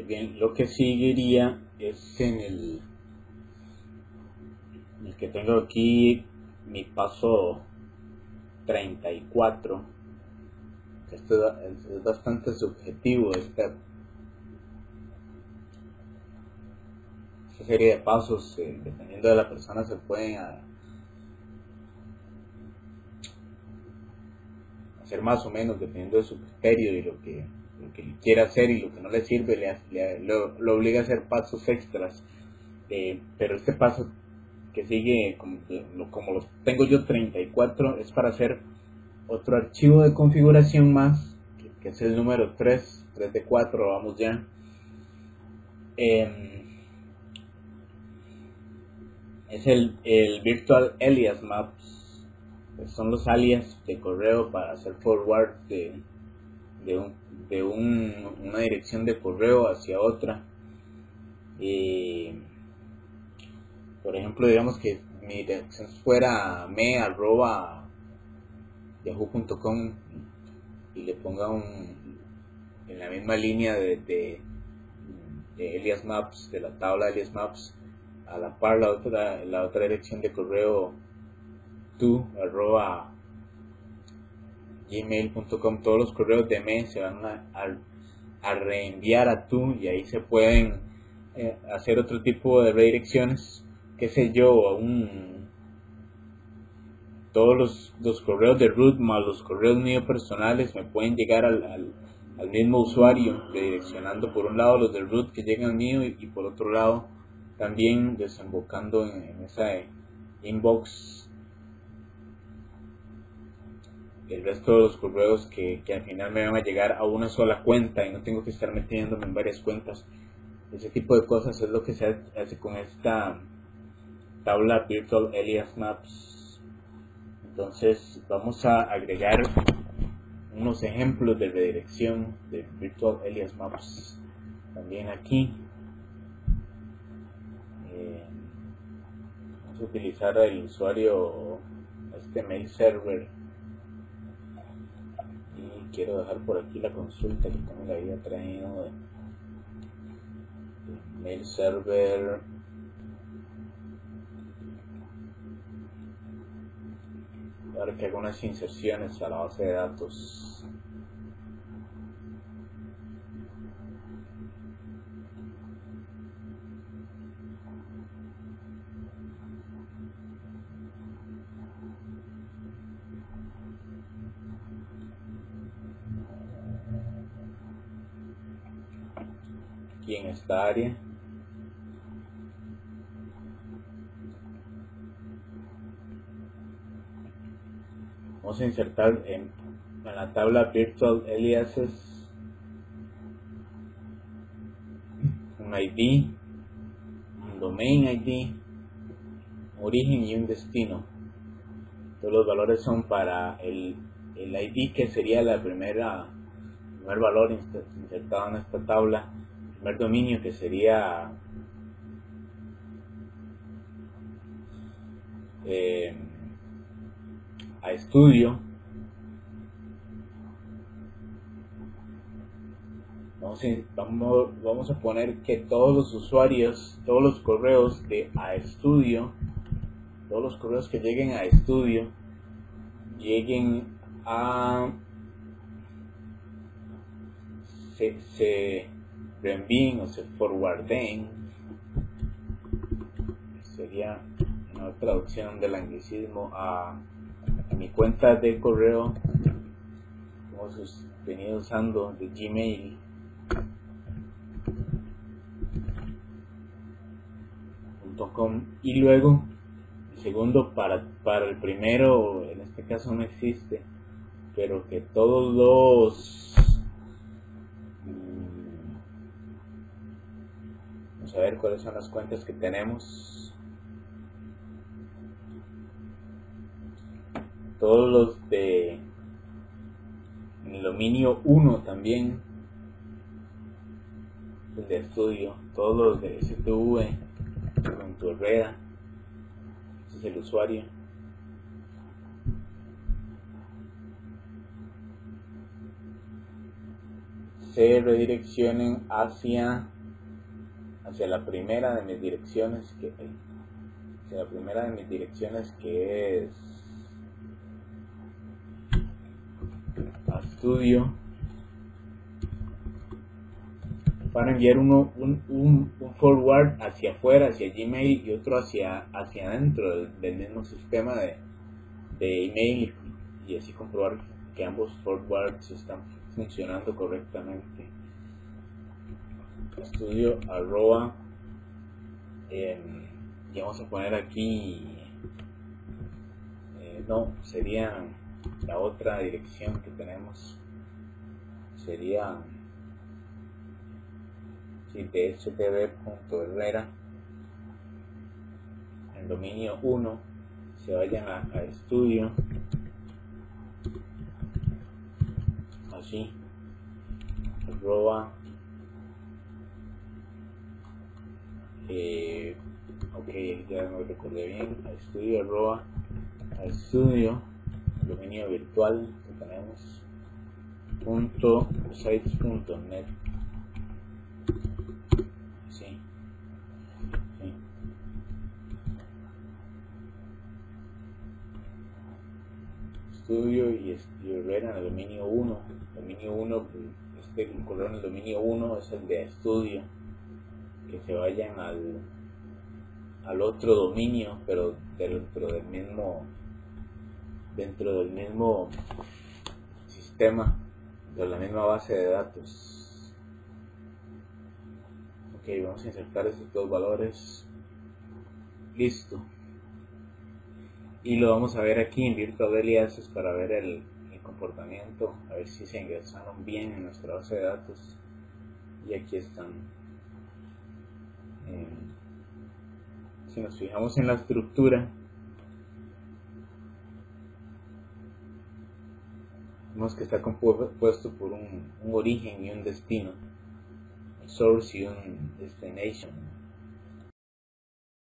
Bien, lo que seguiría es en el que tengo aquí mi paso 34. Esto es bastante subjetivo. Esta serie de pasos, dependiendo de la persona, se pueden hacer más o menos dependiendo de su criterio y lo que quiera hacer, y lo que no le sirve lo obliga a hacer pasos extras. Pero este paso que sigue, como los tengo yo 34, es para hacer otro archivo de configuración más, que es el número 3 de 4, vamos ya. Es el Virtual Alias Maps. Son los alias de correo para hacer forward de una dirección de correo hacia otra. Por ejemplo, digamos que mi dirección fuera me@yahoo.com y le ponga en la misma línea de Alias Maps, de la tabla de Alias Maps, a la par la otra dirección de correo tu@gmail.com. Todos los correos de me se van a reenviar a tu, y ahí se pueden hacer otro tipo de redirecciones, qué sé yo, todos los correos de root más los correos míos personales me pueden llegar al mismo usuario, redireccionando por un lado los de root que llegan al mío, y por otro lado también desembocando en esa inbox el resto de los correos que al final me van a llegar a una sola cuenta y no tengo que estar metiéndome en varias cuentas. Ese tipo de cosas es lo que se hace con esta tabla Virtual Alias Maps. Entonces vamos a agregar unos ejemplos de redirección de Virtual Alias Maps también aquí. Vamos a utilizar el usuario, mail server, y quiero dejar por aquí la consulta que también la había traído de mail server. Ahora que hago unas inserciones a la base de datos. Aquí en esta área. Vamos a insertar en la tabla Virtual Aliases un ID, un domain ID, origen y un destino. Todos los valores son para el ID, que sería el primer valor insertado en esta tabla. El primer dominio, que sería a estudio. Vamos a poner que todos los usuarios, todos los correos de a estudio, todos los correos que lleguen a estudio, lleguen a se reenvíen o se forwarden. Sería una traducción del anglicismo a mi cuenta de correo que hemos venido usando, de gmail.com. y luego el segundo, para el primero, en este caso no existe, pero que todos los vamos a ver cuáles son las cuentas que tenemos. Todos los de el dominio 1 también, el de estudio, todos los de STV, Herrera, ese es el usuario. Se redireccionen hacia hacia la primera de mis direcciones que es a Studio, para enviar un forward hacia afuera, hacia Gmail, y otro hacia adentro del mismo sistema de email, y así comprobar que ambos forwards están funcionando correctamente. Estudio arroba, y vamos a poner aquí, no, sería la otra dirección que tenemos, sería dhttp.herrera, en dominio 1, se vayan a estudio, así, arroba, ok, ya me recordé bien, a estudio arroba, a estudio, dominio virtual que tenemos, .sites.net, sí. Estudio y Herrera en el dominio 1. Dominio 1, el correo en el dominio 1 es el de estudio. Que se vayan al otro dominio, pero dentro del mismo sistema, de la misma base de datos. Ok, vamos a insertar estos dos valores. Listo. Y lo vamos a ver aquí en Virtual Aliases para ver el comportamiento, a ver si se ingresaron bien en nuestra base de datos. Y aquí están. Si nos fijamos en la estructura, vemos que está compuesto por un origen y un destino, un source y un destination.